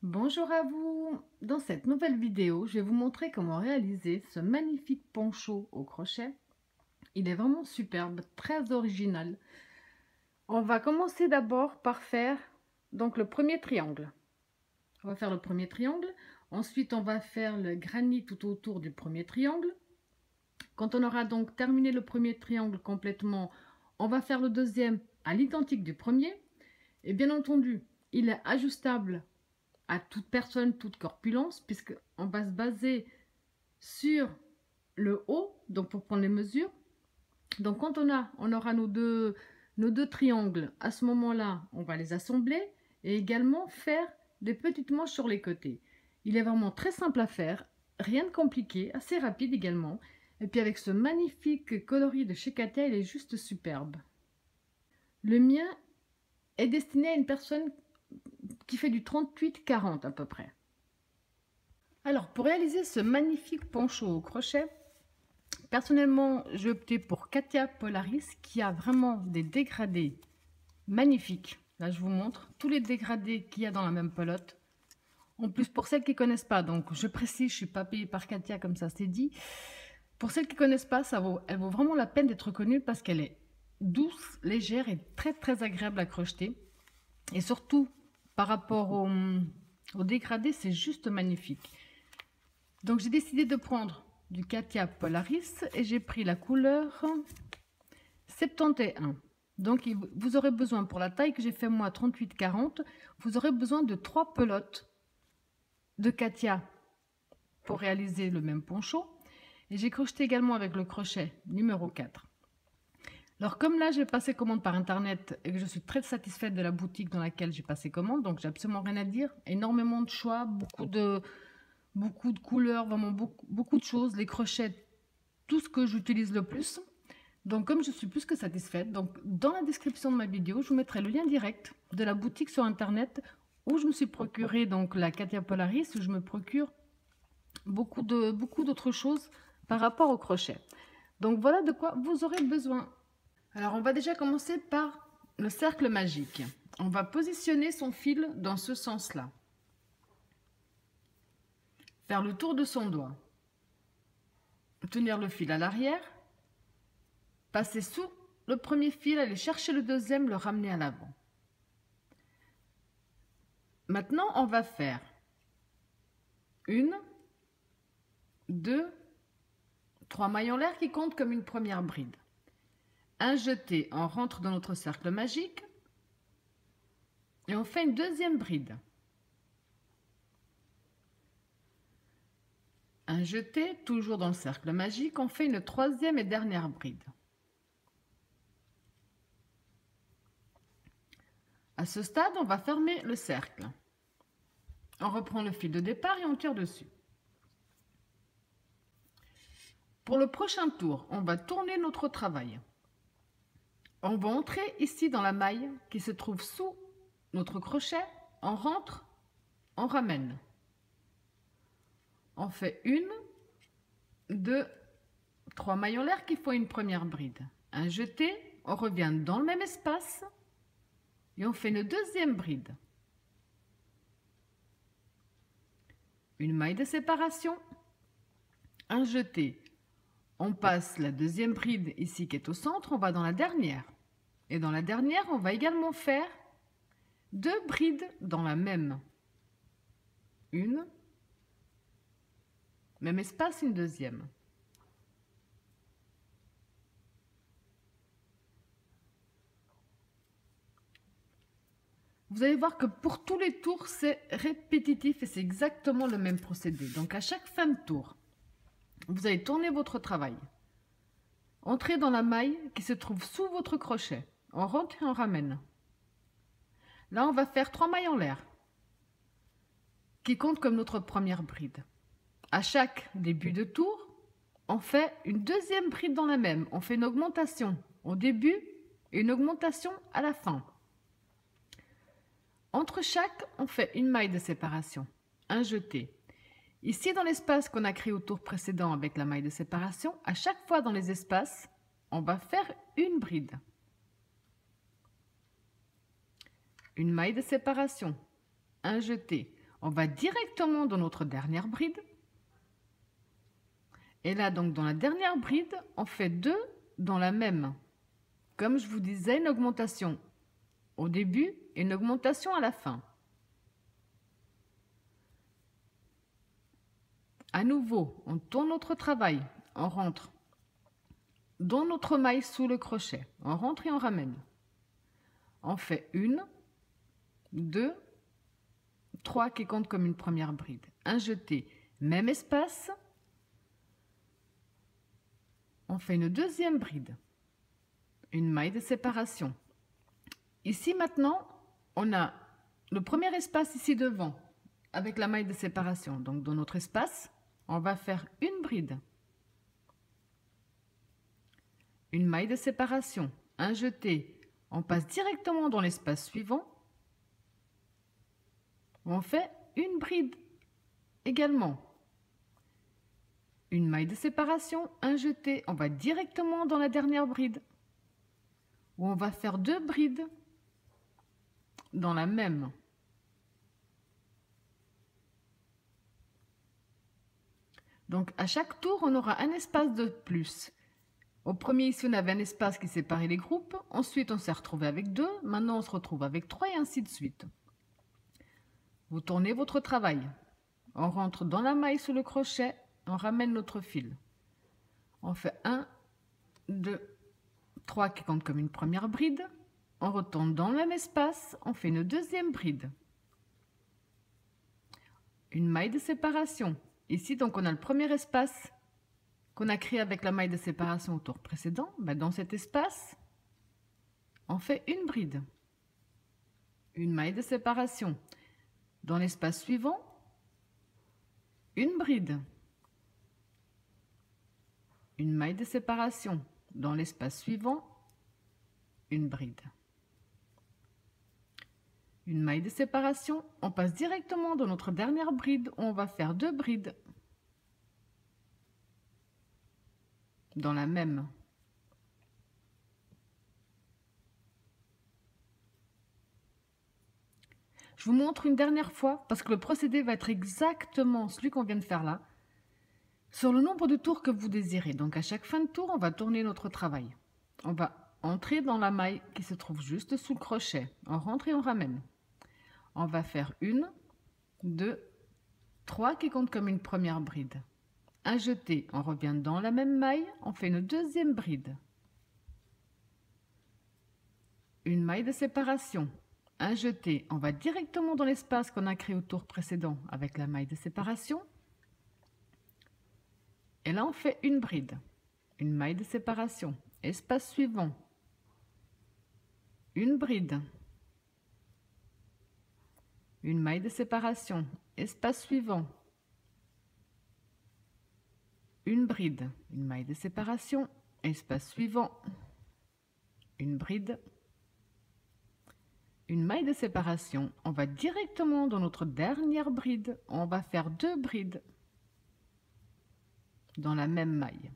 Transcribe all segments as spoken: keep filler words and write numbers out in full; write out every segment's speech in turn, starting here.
Bonjour à vous! Dans cette nouvelle vidéo, je vais vous montrer comment réaliser ce magnifique poncho au crochet. Il est vraiment superbe, très original. On va commencer d'abord par faire donc le premier triangle. On va faire le premier triangle. Ensuite, on va faire le granit tout autour du premier triangle. Quand on aura donc terminé le premier triangle complètement, on va faire le deuxième à l'identique du premier. Et bien entendu, il est ajustable à toute personne, toute corpulence, puisqu'on va se baser sur le haut, donc pour prendre les mesures. Donc quand on, a, on aura nos deux, nos deux triangles, à ce moment-là, on va les assembler et également faire des petites manches sur les côtés. Il est vraiment très simple à faire, rien de compliqué, assez rapide également. Et puis avec ce magnifique coloris de chez Katia, il est juste superbe. Le mien est destiné à une personne qui fait du trente-huit quarante à peu près. Alors, pour réaliser ce magnifique poncho au crochet, personnellement, j'ai opté pour Katia Polaris, qui a vraiment des dégradés magnifiques. Là, je vous montre tous les dégradés qu'il y a dans la même pelote. En plus, pour celles qui ne connaissent pas, donc je précise, je ne suis pas payée par Katia, comme ça c'est dit. Pour celles qui ne connaissent pas, ça vaut, elle vaut vraiment la peine d'être connue parce qu'elle est douce, légère et très très agréable à crocheter. Et surtout, par rapport au, au dégradé, c'est juste magnifique. Donc j'ai décidé de prendre du Katia Polaris et j'ai pris la couleur soixante et un. Donc vous aurez besoin, pour la taille que j'ai fait moi, trente-huit quarante, vous aurez besoin de trois pelotes de Katia pour réaliser le même poncho. Et j'ai crocheté également avec le crochet numéro quatre. Alors comme là j'ai passé commande par internet et que je suis très satisfaite de la boutique dans laquelle j'ai passé commande, donc j'ai absolument rien à dire, énormément de choix, beaucoup de, beaucoup de couleurs, vraiment beaucoup, beaucoup de choses, les crochets, tout ce que j'utilise le plus. Donc comme je suis plus que satisfaite, donc dans la description de ma vidéo, je vous mettrai le lien direct de la boutique sur internet où je me suis procuré donc la Katia Polaris, où je me procure beaucoup de beaucoup d'autres choses par rapport au crochet. Donc voilà de quoi vous aurez besoin. Alors on va déjà commencer par le cercle magique. On va positionner son fil dans ce sens-là. Faire le tour de son doigt. Tenir le fil à l'arrière. Passer sous le premier fil, aller chercher le deuxième, le ramener à l'avant. Maintenant, on va faire une, deux, trois mailles en l'air qui comptent comme une première bride. Un jeté, on rentre dans notre cercle magique et on fait une deuxième bride. Un jeté, toujours dans le cercle magique, on fait une troisième et dernière bride. À ce stade, on va fermer le cercle. On reprend le fil de départ et on tire dessus. Pour le prochain tour, on va tourner notre travail. On va entrer ici dans la maille qui se trouve sous notre crochet. On rentre, on ramène. On fait une, deux, trois mailles en l'air qui font une première bride. Un jeté, on revient dans le même espace et on fait une deuxième bride. Une maille de séparation, un jeté. On passe la deuxième bride ici qui est au centre, on va dans la dernière. Et dans la dernière, on va également faire deux brides dans la même. Une, même espace, une deuxième. Vous allez voir que pour tous les tours, c'est répétitif et c'est exactement le même procédé. Donc à chaque fin de tour, vous allez tourner votre travail. Entrez dans la maille qui se trouve sous votre crochet. On rentre et on ramène. Là, on va faire trois mailles en l'air qui comptent comme notre première bride. À chaque début de tour, on fait une deuxième bride dans la même. On fait une augmentation au début et une augmentation à la fin. Entre chaque, on fait une maille de séparation, un jeté. Ici, dans l'espace qu'on a créé au tour précédent avec la maille de séparation, à chaque fois dans les espaces, on va faire une bride. Une maille de séparation, un jeté. On va directement dans notre dernière bride. Et là, donc, dans la dernière bride, on fait deux dans la même. Comme je vous disais, une augmentation au début et une augmentation à la fin. À nouveau, on tourne notre travail. On rentre dans notre maille sous le crochet. On rentre et on ramène. On fait une, deux, trois qui comptent comme une première bride. Un jeté, même espace. On fait une deuxième bride. Une maille de séparation. Ici maintenant, on a le premier espace ici devant avec la maille de séparation. Donc dans notre espace, on va faire une bride. Une maille de séparation, un jeté. On passe directement dans l'espace suivant. On fait une bride également. Une maille de séparation, un jeté. On va directement dans la dernière bride. Où on va faire deux brides dans la même. Donc à chaque tour, on aura un espace de plus. Au premier ici, on avait un espace qui séparait les groupes. Ensuite, on s'est retrouvé avec deux. Maintenant, on se retrouve avec trois et ainsi de suite. Vous tournez votre travail. On rentre dans la maille sous le crochet. On ramène notre fil. On fait un, deux, trois qui comptent comme une première bride. On retourne dans le même espace. On fait une deuxième bride. Une maille de séparation. Ici, donc, on a le premier espace qu'on a créé avec la maille de séparation au tour précédent. Ben, dans cet espace, on fait une bride. Une maille de séparation. Dans l'espace suivant, une bride. Une maille de séparation. Dans l'espace suivant, une bride. Une maille de séparation. On passe directement dans notre dernière bride où on va faire deux brides. Dans la même. Je vous montre une dernière fois parce que le procédé va être exactement celui qu'on vient de faire là, sur le nombre de tours que vous désirez. Donc à chaque fin de tour, on va tourner notre travail. On va entrer dans la maille qui se trouve juste sous le crochet. On rentre et on ramène. On va faire une, deux, trois qui comptent comme une première bride. Un jeté, on revient dans la même maille, on fait une deuxième bride. Une maille de séparation. Un jeté, on va directement dans l'espace qu'on a créé au tour précédent avec la maille de séparation. Et là, on fait une bride. Une maille de séparation. Espace suivant. Une bride. Une maille de séparation. Espace suivant. Une bride, une maille de séparation, espace suivant, une bride, une maille de séparation. On va directement dans notre dernière bride. On va faire deux brides dans la même maille.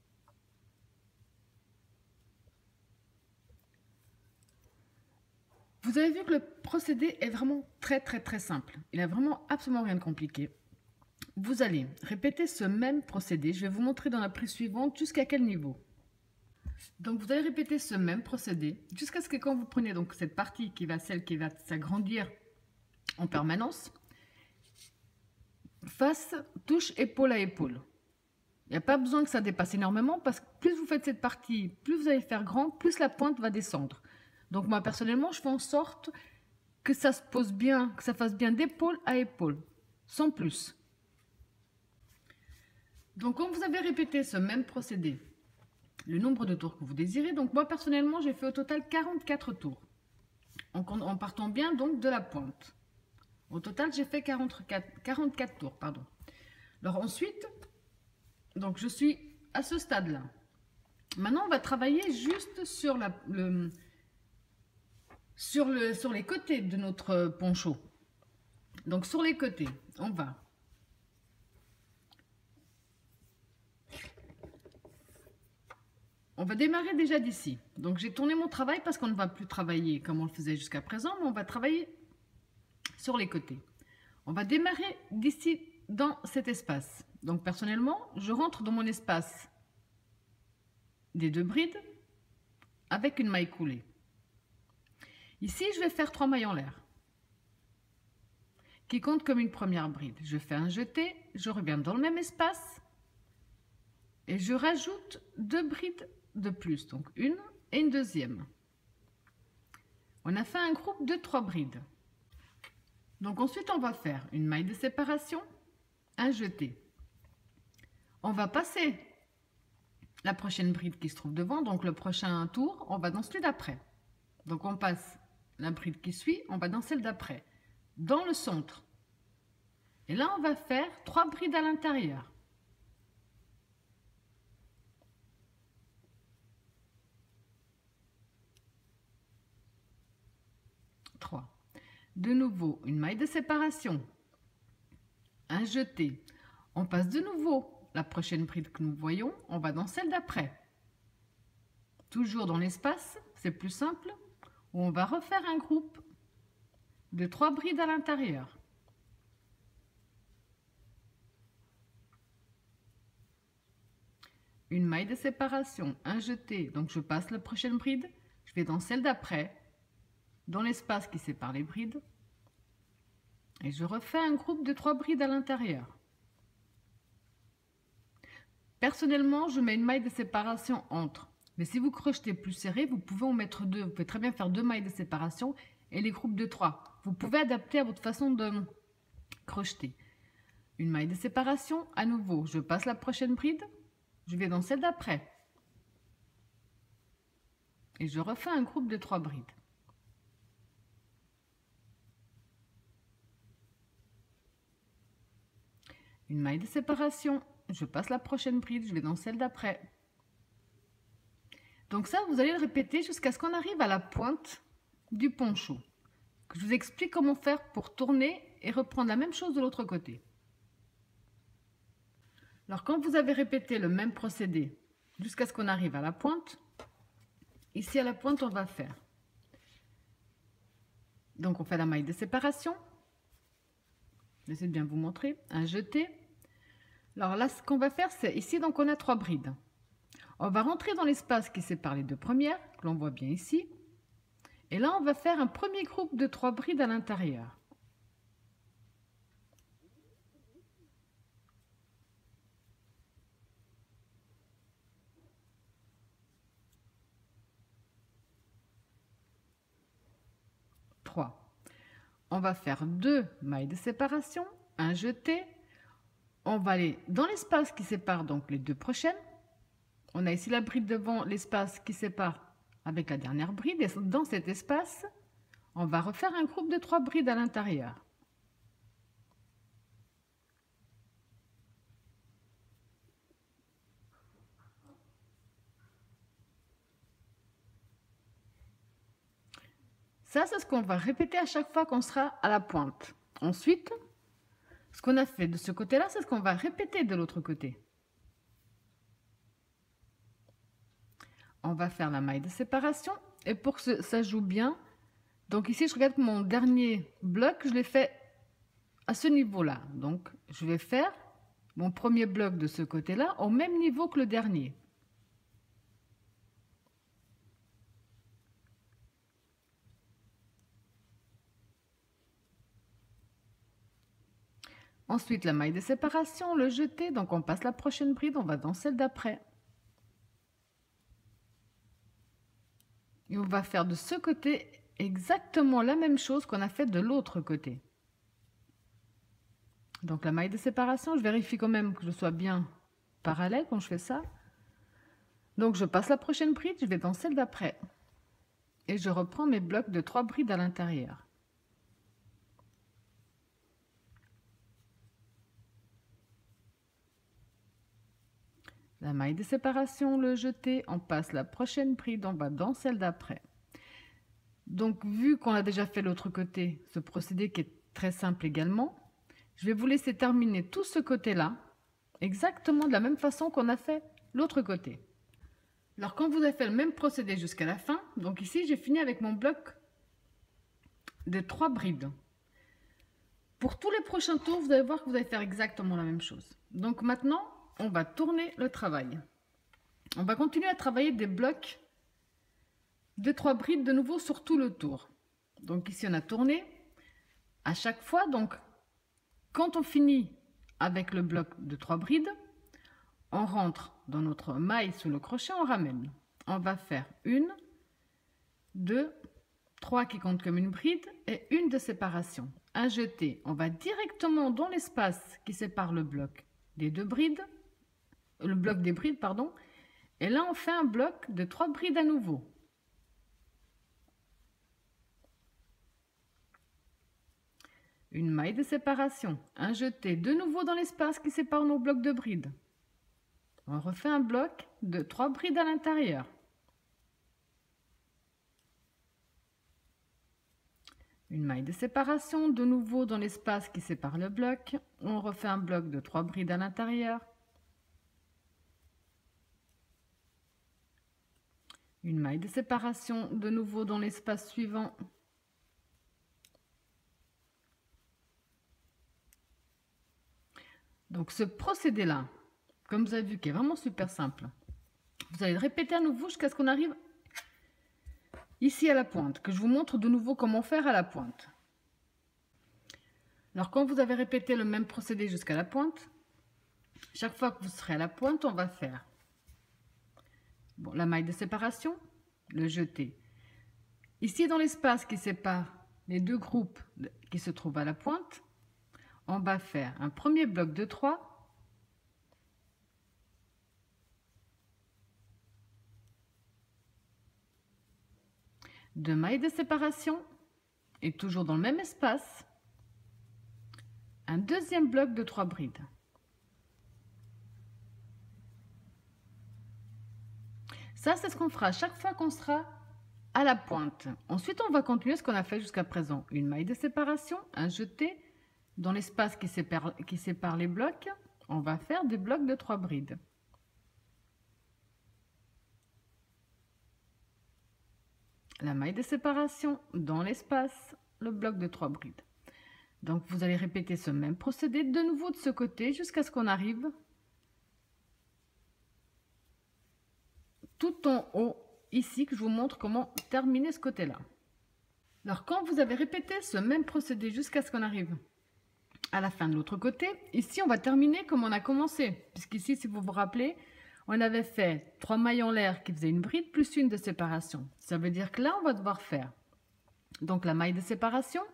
Vous avez vu que le procédé est vraiment très très très simple. Il n'a vraiment absolument rien de compliqué. Vous allez répéter ce même procédé. Je vais vous montrer dans la prise suivante jusqu'à quel niveau. Donc vous allez répéter ce même procédé jusqu'à ce que quand vous prenez donc cette partie qui va celle qui va s'agrandir en permanence, face, touche épaule à épaule. Il n'y a pas besoin que ça dépasse énormément parce que plus vous faites cette partie, plus vous allez faire grand, plus la pointe va descendre. Donc moi personnellement, je fais en sorte que ça se pose bien, que ça fasse bien d'épaule à épaule, sans plus. Donc, quand vous avez répété ce même procédé, le nombre de tours que vous désirez, donc moi personnellement, j'ai fait au total quarante-quatre tours, en, en partant bien donc de la pointe. Au total, j'ai fait quarante-quatre, quarante-quatre tours, pardon. Alors ensuite, donc je suis à ce stade-là. Maintenant, on va travailler juste sur, la, le, sur, le, sur les côtés de notre poncho. Donc sur les côtés, on va On va démarrer déjà d'ici. Donc j'ai tourné mon travail parce qu'on ne va plus travailler comme on le faisait jusqu'à présent, mais on va travailler sur les côtés. On va démarrer d'ici dans cet espace. Donc personnellement, je rentre dans mon espace des deux brides avec une maille coulée. Ici, je vais faire trois mailles en l'air qui comptent comme une première bride. Je fais un jeté, je reviens dans le même espace et je rajoute deux brides de plus, donc une et une deuxième. On a fait un groupe de trois brides. Donc ensuite, on va faire une maille de séparation, un jeté. On va passer la prochaine bride qui se trouve devant, donc le prochain tour, on va dans celui d'après. Donc on passe la bride qui suit, on va dans celle d'après, dans le centre. Et là, on va faire trois brides à l'intérieur. trois. De nouveau, une maille de séparation, un jeté. On passe de nouveau la prochaine bride que nous voyons, on va dans celle d'après. Toujours dans l'espace, c'est plus simple, où on va refaire un groupe de trois brides à l'intérieur. Une maille de séparation, un jeté, donc je passe la prochaine bride, je vais dans celle d'après, dans l'espace qui sépare les brides, et je refais un groupe de trois brides à l'intérieur. Personnellement, je mets une maille de séparation entre, mais si vous crochetez plus serré, vous pouvez en mettre deux. Vous pouvez très bien faire deux mailles de séparation et les groupes de trois. Vous pouvez adapter à votre façon de crocheter. Une maille de séparation, à nouveau, je passe la prochaine bride, je vais dans celle d'après. Et je refais un groupe de trois brides. Une maille de séparation, je passe la prochaine bride, je vais dans celle d'après. Donc ça, vous allez le répéter jusqu'à ce qu'on arrive à la pointe du poncho. Que je vous explique comment faire pour tourner et reprendre la même chose de l'autre côté. Alors quand vous avez répété le même procédé jusqu'à ce qu'on arrive à la pointe, ici à la pointe on va faire. Donc on fait la maille de séparation. J'essaie de bien vous montrer. Un jeté. Alors là ce qu'on va faire c'est ici donc on a trois brides. On va rentrer dans l'espace qui sépare les deux premières, que l'on voit bien ici. Et là on va faire un premier groupe de trois brides à l'intérieur. On va faire deux mailles de séparation, un jeté. On va aller dans l'espace qui sépare donc les deux prochaines. On a ici la bride devant l'espace qui sépare avec la dernière bride. Et dans cet espace, on va refaire un groupe de trois brides à l'intérieur. Ça, c'est ce qu'on va répéter à chaque fois qu'on sera à la pointe. Ensuite, ce qu'on a fait de ce côté-là, c'est ce qu'on va répéter de l'autre côté. On va faire la maille de séparation. Et pour que ça joue bien, donc ici, je regarde mon dernier bloc, je l'ai fait à ce niveau-là. Donc, je vais faire mon premier bloc de ce côté-là au même niveau que le dernier. Ensuite, la maille de séparation, le jeté, donc on passe la prochaine bride, on va dans celle d'après. Et on va faire de ce côté exactement la même chose qu'on a fait de l'autre côté. Donc la maille de séparation, je vérifie quand même que je sois bien parallèle quand je fais ça. Donc je passe la prochaine bride, je vais dans celle d'après. Et je reprends mes blocs de trois brides à l'intérieur. La maille de séparation, le jeté, on passe la prochaine bride, on va dans celle d'après. Donc vu qu'on a déjà fait l'autre côté, ce procédé qui est très simple également, je vais vous laisser terminer tout ce côté-là, exactement de la même façon qu'on a fait l'autre côté. Alors quand vous avez fait le même procédé jusqu'à la fin, donc ici j'ai fini avec mon bloc de trois brides. Pour tous les prochains tours, vous allez voir que vous allez faire exactement la même chose. Donc maintenant, on va tourner le travail. On va continuer à travailler des blocs de trois brides de nouveau sur tout le tour. Donc ici, on a tourné. À chaque fois, donc, quand on finit avec le bloc de trois brides, on rentre dans notre maille sous le crochet, on ramène. On va faire une, deux, trois qui comptent comme une bride et une de séparation. Un jeté, on va directement dans l'espace qui sépare le bloc des deux brides, le bloc des brides, pardon, et là on fait un bloc de trois brides à nouveau. Une maille de séparation, un jeté, de nouveau dans l'espace qui sépare nos blocs de brides. On refait un bloc de trois brides à l'intérieur. Une maille de séparation, de nouveau dans l'espace qui sépare le bloc. On refait un bloc de trois brides à l'intérieur. Une maille de séparation, de nouveau dans l'espace suivant. Donc ce procédé-là, comme vous avez vu, qui est vraiment super simple, vous allez le répéter à nouveau jusqu'à ce qu'on arrive ici à la pointe, que je vous montre de nouveau comment faire à la pointe. Alors quand vous avez répété le même procédé jusqu'à la pointe, chaque fois que vous serez à la pointe, on va faire bon, la maille de séparation, le jeté. Ici dans l'espace qui sépare les deux groupes qui se trouvent à la pointe, on va faire un premier bloc de trois, deux mailles de séparation et toujours dans le même espace, un deuxième bloc de trois brides. Ça, c'est ce qu'on fera chaque fois qu'on sera à la pointe. Ensuite, on va continuer ce qu'on a fait jusqu'à présent. Une maille de séparation, un jeté. Dans l'espace qui sépare, qui sépare les blocs, on va faire des blocs de trois brides. La maille de séparation, dans l'espace, le bloc de trois brides. Donc, vous allez répéter ce même procédé de nouveau de ce côté jusqu'à ce qu'on arrive tout en haut, ici, que je vous montre comment terminer ce côté-là. Alors, quand vous avez répété ce même procédé jusqu'à ce qu'on arrive à la fin de l'autre côté, ici, on va terminer comme on a commencé. Puisqu'ici, si vous vous rappelez, on avait fait trois mailles en l'air qui faisaient une bride plus une de séparation. Ça veut dire que là, on va devoir faire donc la maille de séparation,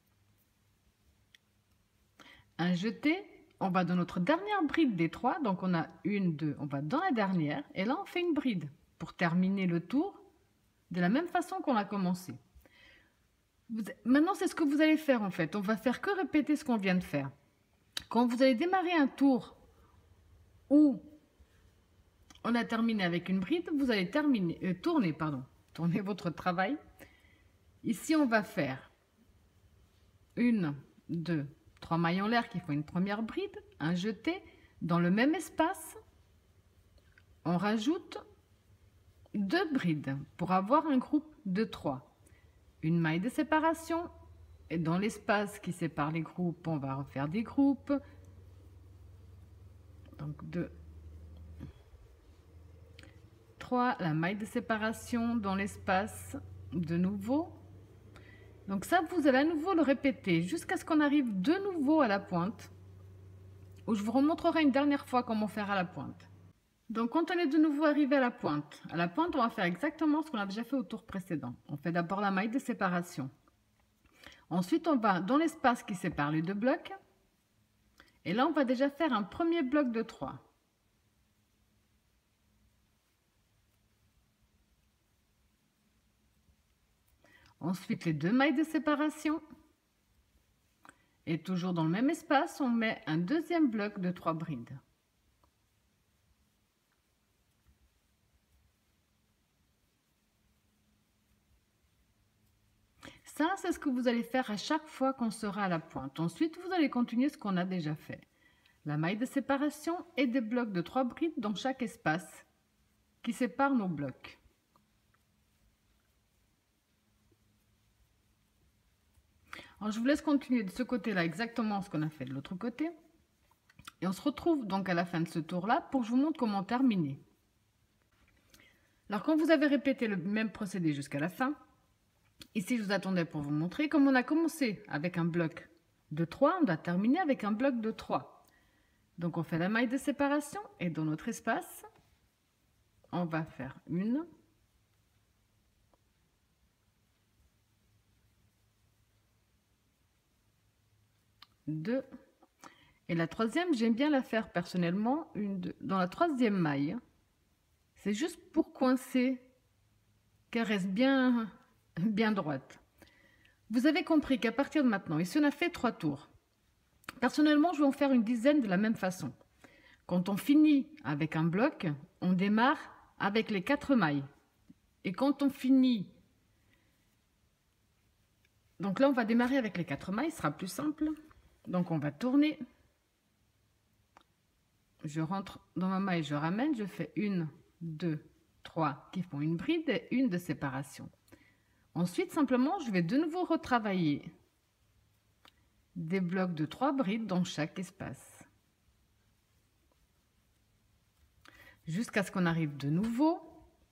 un jeté, on va dans notre dernière bride des trois, donc on a une, deux, on va dans la dernière, et là, on fait une bride pour terminer le tour de la même façon qu'on a commencé. Vous, maintenant, c'est ce que vous allez faire en fait. On va faire que répéter ce qu'on vient de faire. Quand vous allez démarrer un tour où on a terminé avec une bride, vous allez terminer, euh, tourner, pardon, tourner votre travail. Ici, on va faire une, deux, trois mailles en l'air qui font une première bride, un jeté. Dans le même espace, on rajoute deux brides pour avoir un groupe de trois. Une maille de séparation, et dans l'espace qui sépare les groupes, on va refaire des groupes. Donc deux, trois, la maille de séparation dans l'espace de nouveau. Donc ça, vous allez à nouveau le répéter jusqu'à ce qu'on arrive de nouveau à la pointe, où je vous remontrerai une dernière fois comment faire à la pointe. Donc, quand on est de nouveau arrivé à la pointe, à la pointe, on va faire exactement ce qu'on a déjà fait au tour précédent. On fait d'abord la maille de séparation. Ensuite, on va dans l'espace qui sépare les deux blocs. Et là, on va déjà faire un premier bloc de trois. Ensuite, les deux mailles de séparation. Et toujours dans le même espace, on met un deuxième bloc de trois brides. Ça, c'est ce que vous allez faire à chaque fois qu'on sera à la pointe. Ensuite, vous allez continuer ce qu'on a déjà fait. La maille de séparation et des blocs de trois brides dans chaque espace qui sépare nos blocs. Alors, je vous laisse continuer de ce côté-là exactement ce qu'on a fait de l'autre côté. Et on se retrouve donc à la fin de ce tour-là pour que je vous montre comment terminer. Alors, quand vous avez répété le même procédé jusqu'à la fin, ici, je vous attendais pour vous montrer comme on a commencé avec un bloc de trois, on doit terminer avec un bloc de trois. Donc, on fait la maille de séparation et dans notre espace, on va faire une, deux, et la troisième, j'aime bien la faire personnellement une, deux, dans la troisième maille. C'est juste pour coincer, qu'elle reste bien, bien droite. Vous avez compris qu'à partir de maintenant, ici on a fait trois tours. Personnellement, je vais en faire une dizaine de la même façon. Quand on finit avec un bloc, on démarre avec les quatre mailles. Et quand on finit... Donc là, on va démarrer avec les quatre mailles, ce sera plus simple. Donc on va tourner. Je rentre dans ma maille, je ramène, je fais une, deux, trois qui font une bride et une de séparation. Ensuite, simplement, je vais de nouveau retravailler des blocs de trois brides dans chaque espace. Jusqu'à ce qu'on arrive de nouveau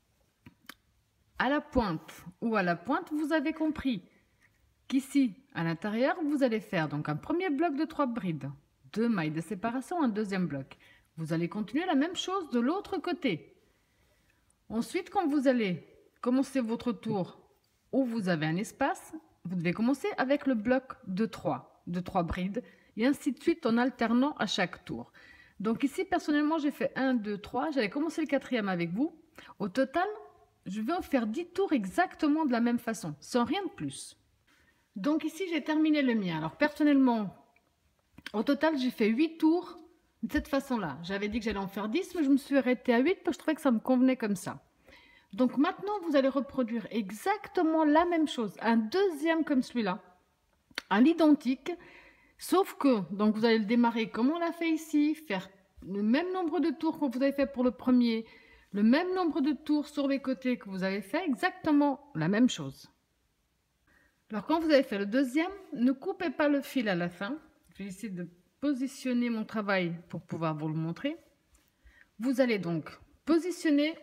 à la pointe. Ou à la pointe, vous avez compris qu'ici, à l'intérieur, vous allez faire donc un premier bloc de trois brides, deux mailles de séparation, un deuxième bloc. Vous allez continuer la même chose de l'autre côté. Ensuite, quand vous allez commencer votre tour où vous avez un espace, vous devez commencer avec le bloc de trois, de trois brides, et ainsi de suite en alternant à chaque tour. Donc ici, personnellement, j'ai fait un, deux, trois, j'allais commencer le quatrième avec vous. Au total, je vais en faire dix tours exactement de la même façon, sans rien de plus. Donc ici, j'ai terminé le mien. Alors personnellement, au total, j'ai fait huit tours de cette façon-là. J'avais dit que j'allais en faire dix, mais je me suis arrêtée à huit parce que je trouvais que ça me convenait comme ça. Donc maintenant, vous allez reproduire exactement la même chose, un deuxième comme celui-là, à l'identique, sauf que donc vous allez le démarrer comme on l'a fait ici, faire le même nombre de tours que vous avez fait pour le premier, le même nombre de tours sur les côtés que vous avez fait, exactement la même chose. Alors quand vous avez fait le deuxième, ne coupez pas le fil à la fin. Je vais essayer de positionner mon travail pour pouvoir vous le montrer. Vous allez donc positionner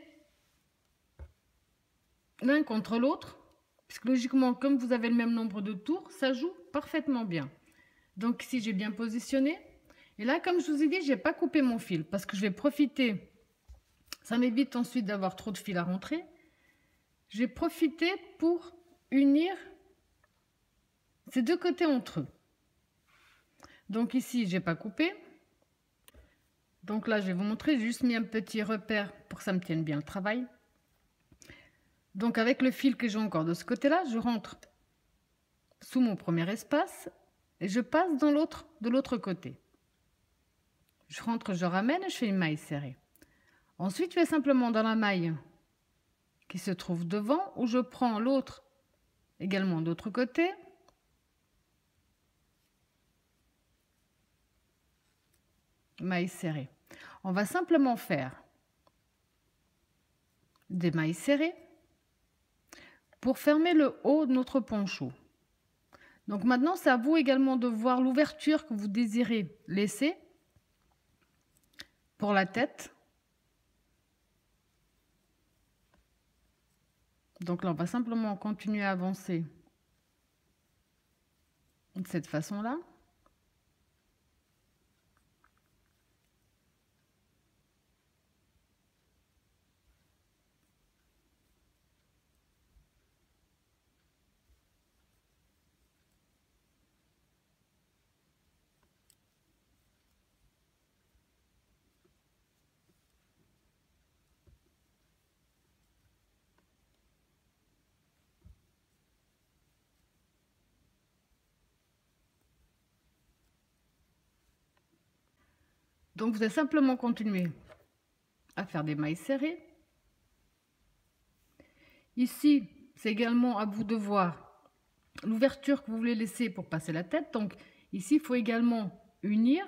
l'un contre l'autre, puisque logiquement, comme vous avez le même nombre de tours, ça joue parfaitement bien. Donc ici, j'ai bien positionné. Et là, comme je vous ai dit, je n'ai pas coupé mon fil, parce que je vais profiter, ça m'évite ensuite d'avoir trop de fil à rentrer. Je vais profiter pour unir ces deux côtés entre eux. Donc ici, je n'ai pas coupé. Donc là, je vais vous montrer, j'ai juste mis un petit repère pour que ça me tienne bien le travail. Donc avec le fil que j'ai encore de ce côté-là, je rentre sous mon premier espace et je passe dans l'autre, de l'autre côté. Je rentre, je ramène et je fais une maille serrée. Ensuite, je vais simplement dans la maille qui se trouve devant où je prends l'autre également de l'autre côté. Maille serrée. On va simplement faire des mailles serrées pour fermer le haut de notre poncho. Donc maintenant, c'est à vous également de voir l'ouverture que vous désirez laisser pour la tête. Donc là, on va simplement continuer à avancer de cette façon-là. Donc vous allez simplement continuer à faire des mailles serrées. Ici, c'est également à vous de voir l'ouverture que vous voulez laisser pour passer la tête. Donc ici, il faut également unir,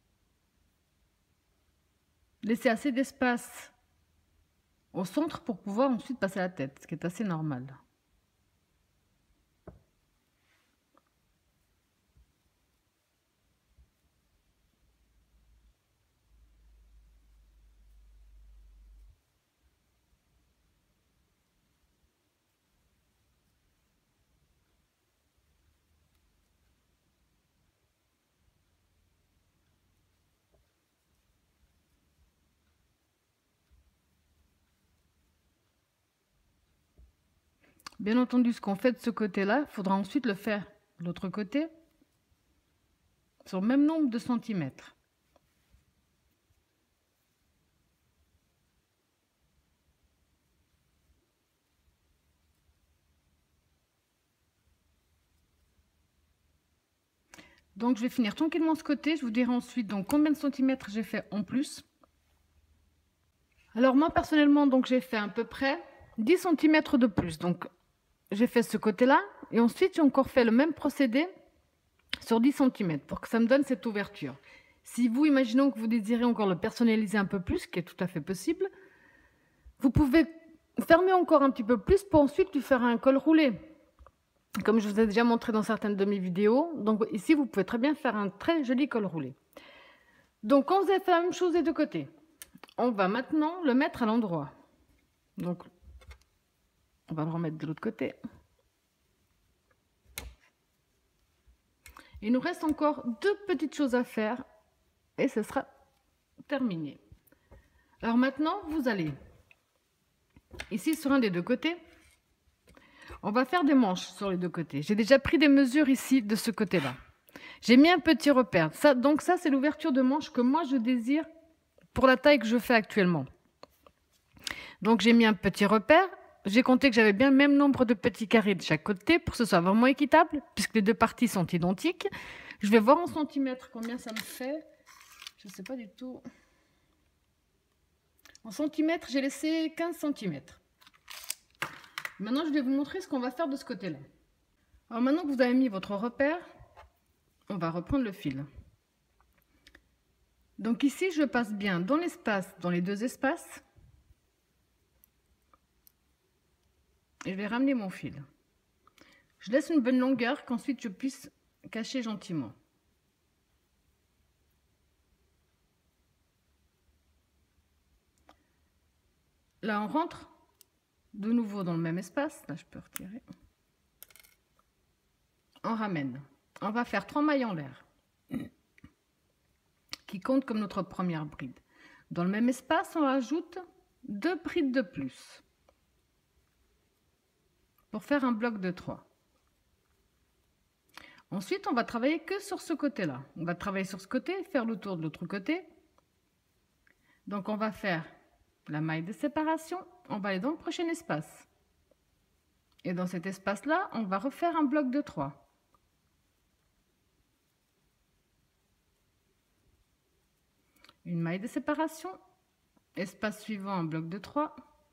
laisser assez d'espace au centre pour pouvoir ensuite passer la tête, ce qui est assez normal. Bien entendu, ce qu'on fait de ce côté-là, il faudra ensuite le faire de l'autre côté sur le même nombre de centimètres. Donc je vais finir tranquillement ce côté, je vous dirai ensuite donc combien de centimètres j'ai fait en plus. Alors moi personnellement donc j'ai fait à peu près dix centimètres de plus. Donc j'ai fait ce côté-là et ensuite j'ai encore fait le même procédé sur dix centimètres pour que ça me donne cette ouverture. Si vous, imaginons que vous désirez encore le personnaliser un peu plus, ce qui est tout à fait possible, vous pouvez fermer encore un petit peu plus pour ensuite lui faire un col roulé. Comme je vous ai déjà montré dans certaines de mes vidéos. Donc ici, vous pouvez très bien faire un très joli col roulé. Donc quand vous avez fait la même chose des deux côtés, on va maintenant le mettre à l'endroit. Donc, on va le remettre de l'autre côté. Il nous reste encore deux petites choses à faire et ce sera terminé. Alors maintenant, vous allez ici sur un des deux côtés. On va faire des manches sur les deux côtés. J'ai déjà pris des mesures ici de ce côté-là. J'ai mis un petit repère. Ça, donc ça, c'est l'ouverture de manche que moi, je désire pour la taille que je fais actuellement. Donc j'ai mis un petit repère. J'ai compté que j'avais bien le même nombre de petits carrés de chaque côté pour que ce soit vraiment équitable, puisque les deux parties sont identiques. Je vais voir en centimètres combien ça me fait. Je ne sais pas du tout. En centimètres, j'ai laissé quinze centimètres. Maintenant, je vais vous montrer ce qu'on va faire de ce côté-là. Alors maintenant que vous avez mis votre repère, on va reprendre le fil. Donc ici, je passe bien dans l'espace, dans les deux espaces. Et je vais ramener mon fil. Je laisse une bonne longueur qu'ensuite je puisse cacher gentiment. Là, on rentre de nouveau dans le même espace. Là, je peux retirer. On ramène. On va faire trois mailles en l'air qui comptent comme notre première bride. Dans le même espace, on rajoute deux brides de plus pour faire un bloc de trois. Ensuite, on va travailler que sur ce côté-là. On va travailler sur ce côté, faire le tour de l'autre côté. Donc, on va faire la maille de séparation. On va aller dans le prochain espace. Et dans cet espace-là, on va refaire un bloc de trois. Une maille de séparation. Espace suivant, un bloc de trois.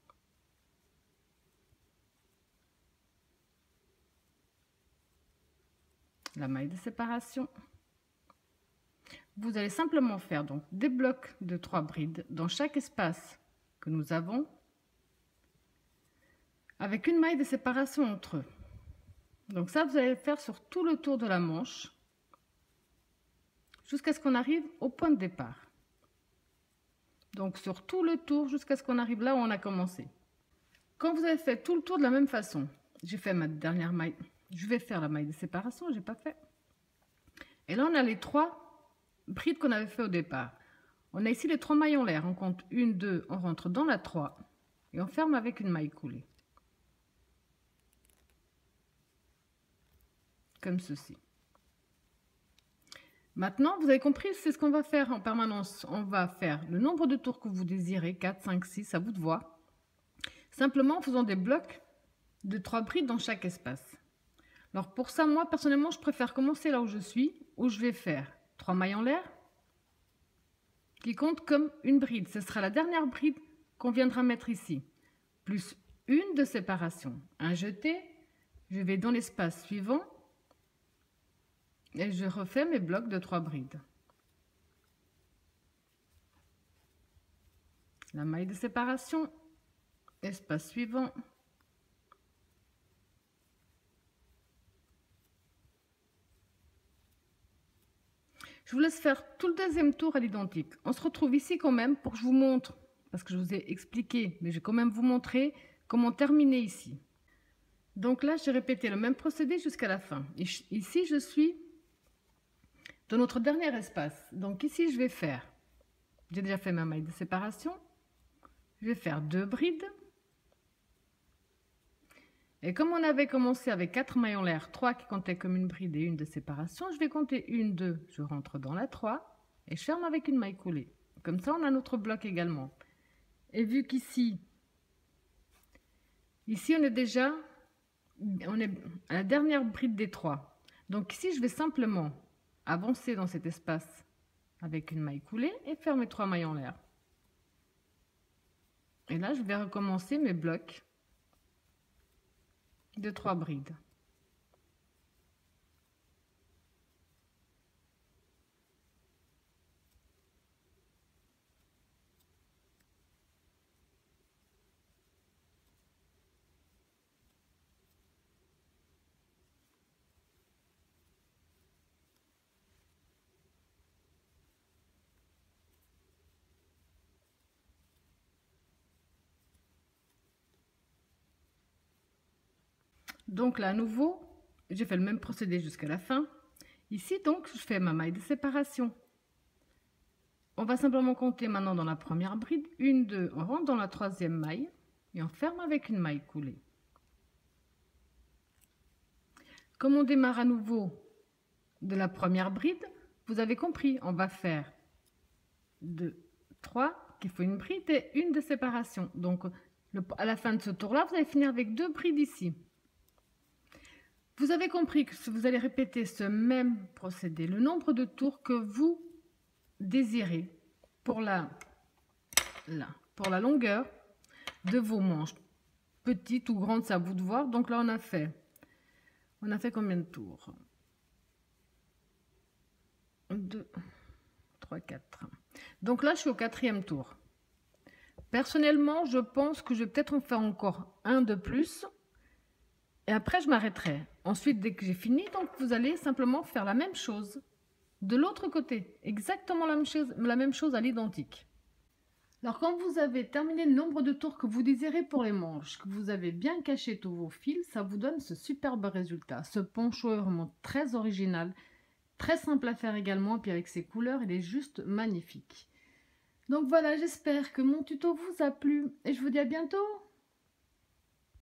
La maille de séparation. Vous allez simplement faire donc des blocs de trois brides dans chaque espace que nous avons avec une maille de séparation entre eux. Donc ça, vous allez le faire sur tout le tour de la manche jusqu'à ce qu'on arrive au point de départ. Donc sur tout le tour jusqu'à ce qu'on arrive là où on a commencé. Quand vous avez fait tout le tour de la même façon, j'ai fait ma dernière maille. Je vais faire la maille de séparation, j'ai pas fait. Et là, on a les trois brides qu'on avait fait au départ. On a ici les trois mailles en l'air. On compte une, deux, on rentre dans la trois et on ferme avec une maille coulée. Comme ceci. Maintenant, vous avez compris, c'est ce qu'on va faire en permanence. On va faire le nombre de tours que vous désirez, quatre, cinq, six, à vous de voir. Simplement en faisant des blocs de trois brides dans chaque espace. Alors pour ça, moi personnellement, je préfère commencer là où je suis, où je vais faire trois mailles en l'air qui comptent comme une bride. Ce sera la dernière bride qu'on viendra mettre ici, plus une de séparation. Un jeté, je vais dans l'espace suivant et je refais mes blocs de trois brides. La maille de séparation, espace suivant. Je vous laisse faire tout le deuxième tour à l'identique. On se retrouve ici quand même pour que je vous montre, parce que je vous ai expliqué, mais je vais quand même vous montrer comment terminer ici. Donc là, j'ai répété le même procédé jusqu'à la fin. Et ici, je suis dans notre dernier espace. Donc ici, je vais faire, j'ai déjà fait ma maille de séparation, je vais faire deux brides. Et comme on avait commencé avec quatre mailles en l'air, trois qui comptaient comme une bride et une de séparation, je vais compter une, deux, je rentre dans la trois et je ferme avec une maille coulée. Comme ça, on a notre bloc également. Et vu qu'ici, ici on est déjà, on est à la dernière bride des trois. Donc ici, je vais simplement avancer dans cet espace avec une maille coulée et faire mes trois mailles en l'air. Et là, je vais recommencer mes blocs de trois brides. Donc là, à nouveau, j'ai fait le même procédé jusqu'à la fin. Ici, donc, je fais ma maille de séparation. On va simplement compter maintenant dans la première bride. Une, deux, on rentre dans la troisième maille et on ferme avec une maille coulée. Comme on démarre à nouveau de la première bride, vous avez compris, on va faire deux, trois, qu'il faut une bride et une de séparation. Donc, le, à la fin de ce tour-là, vous allez finir avec deux brides ici. Vous avez compris que vous allez répéter ce même procédé, le nombre de tours que vous désirez pour la, là, pour la longueur de vos manches. Petites ou grandes, c'est à vous de voir. Donc là, on a fait, on a fait combien de tours? deux, trois, quatre. Donc là, je suis au quatrième tour. Personnellement, je pense que je vais peut-être en faire encore un de plus. Et après, je m'arrêterai. Ensuite, dès que j'ai fini, donc vous allez simplement faire la même chose de l'autre côté. Exactement la même chose, la même chose à l'identique. Alors, quand vous avez terminé le nombre de tours que vous désirez pour les manches, que vous avez bien caché tous vos fils, ça vous donne ce superbe résultat. Ce poncho est vraiment très original, très simple à faire également. Puis avec ses couleurs, il est juste magnifique. Donc voilà, j'espère que mon tuto vous a plu et je vous dis à bientôt.